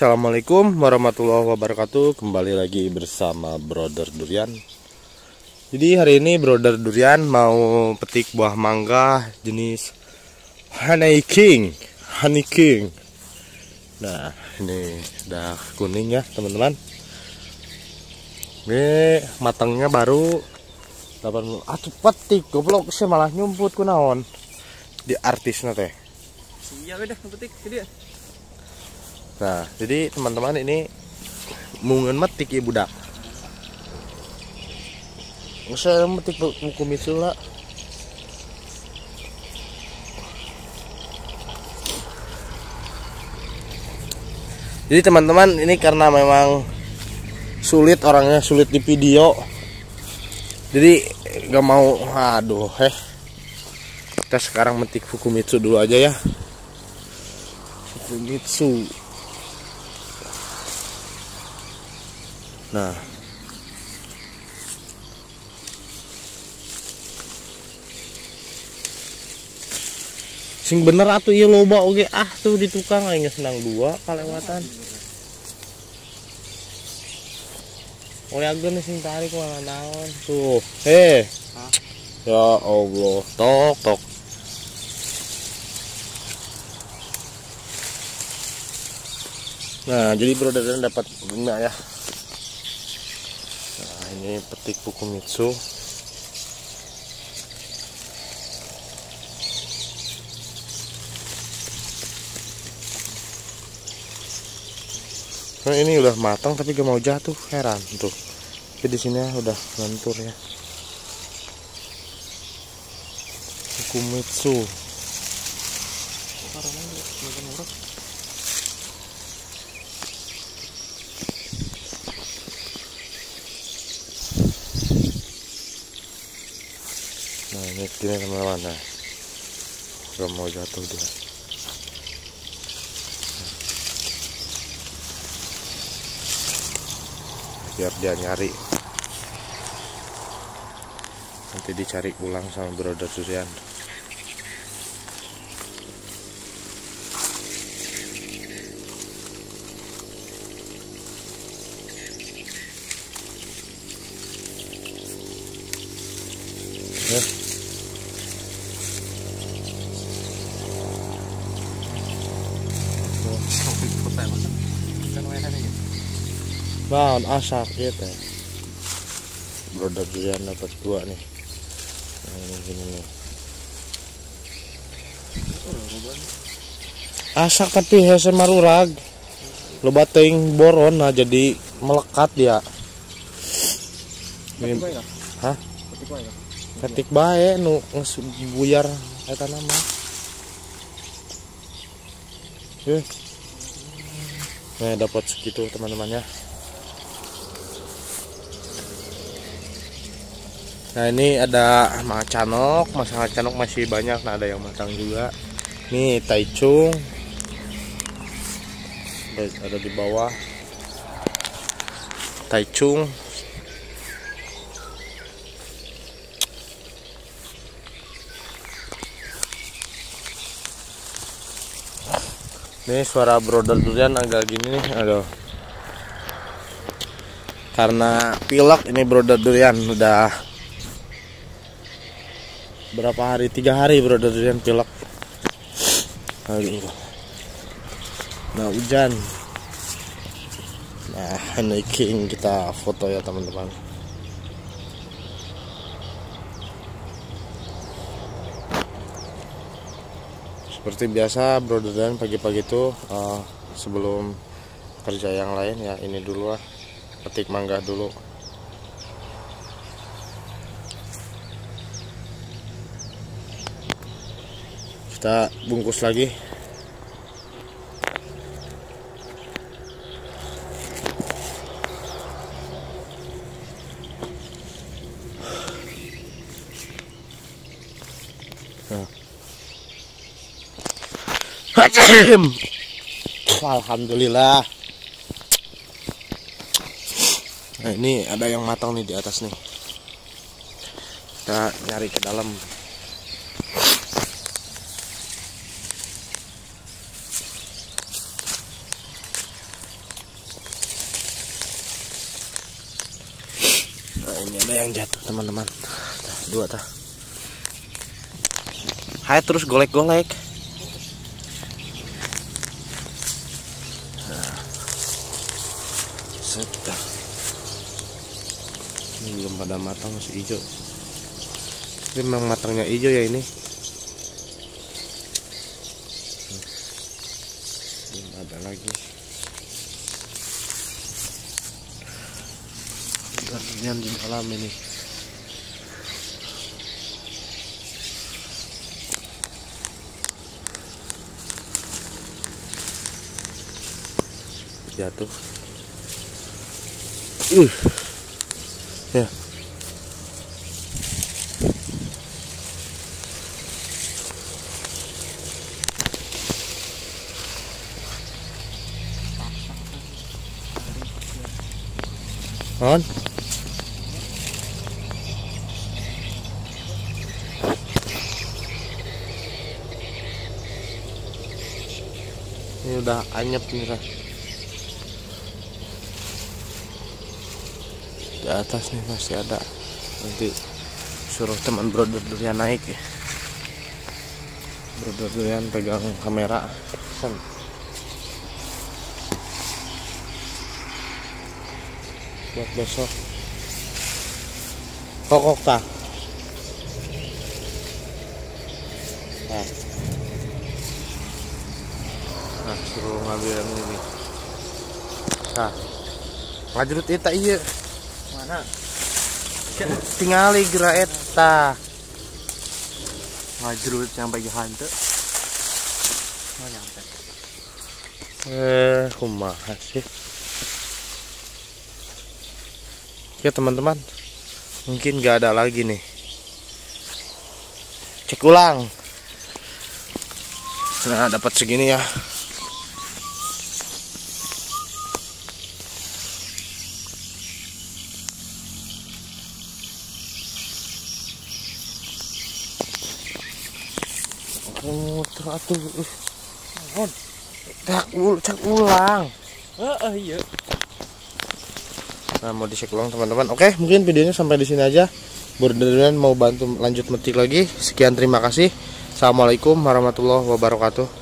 Assalamualaikum warahmatullahi wabarakatuh. Kembali lagi bersama Brother Durian. Jadi hari ini Brother Durian mau petik buah mangga jenis Honey King. Nah ini udah kuning ya teman-teman. Ini matangnya baru 80. Atuh petik goblok sih malah nyumput ku naon di artisnya teh. Iya udah petik dia. Nah, jadi teman-teman ini mungen metik ya budak. Saya metik buku misula. Jadi teman-teman ini karena memang sulit orangnya sulit di video. Jadi nggak mau, aduh kita sekarang metik Fukumitsu dulu aja ya. Fukumitsu. Nah, sing bener atuh ieu loba oge tuh di tukang aing senang dua kalewatan. Oyageun sing tarik malah naon tuh. Ya Allah, tok. Nah, jadi Brother dapat guna ya. Nah, ini petik Fukumitsu. Nah, ini udah matang tapi gak mau jatuh, heran tuh. Tapi di sini udah lentur ya. Fukumitsu. Nah ini gini teman-teman, nah gak mau jatuh dia. Biar dia nyari, nanti dicari ulang sama Brother Durian. Nah, asak gitu. Brother Durian dapat dua nih. Nah, ini gini nih. Asak tapi hese marurag. Loba teuing boron nah jadi melekat dia. Hah? Ketik bae nu geus buyar eta nama. Nah, dapat segitu teman-teman ya. Nah ini ada macanok, masalah canok masih banyak, nah ada yang matang juga. Nih taicung, ada di bawah. Taicung. Ini suara Brother Durian agak gini nih, aduh. Karena pilek ini Brother Durian udah berapa hari, 3 hari Brother Durian pilek. Aduh. Nah hujan. Nah Honey King kita foto ya teman-teman. Seperti biasa Brother Durian pagi-pagi itu sebelum kerja yang lain ya, ini dulu lah, petik mangga dulu. Kita bungkus lagi. Nah. Alhamdulillah. Nah ini ada yang matang nih di atas nih. Kita nyari ke dalam. yang jatuh teman-teman. Dua tah. Hai terus golek-golek. Nah. Set. Ini belum pada matang, masih hijau. Ini memang matangnya hijau ya ini. Belum ada lagi. Gardenian di malam ini. Jatuh. Ya. On. Ini udah anyep nih Ra. Di atas nih masih ada. Nanti suruh teman brother durian naik ya. Brother durian pegang kamera. Kan. Buat besok. Kokok tah. Nah, suruh ngambil yang ini. Nah, ngajrut eta iya. Mana? Tingali geura eta. Ngajrut sampai hante. Oh nyampe. Kumaha sih. Ya teman-teman, mungkin gak ada lagi nih. Cek ulang. Nah, dapat segini ya. Muter atuh. Cek ulang. Iya. Nah, mau dicek ulang teman-teman. Oke, mungkin videonya sampai di sini aja. Berderan mau bantu lanjut metik lagi. Sekian, terima kasih. Assalamualaikum warahmatullahi wabarakatuh.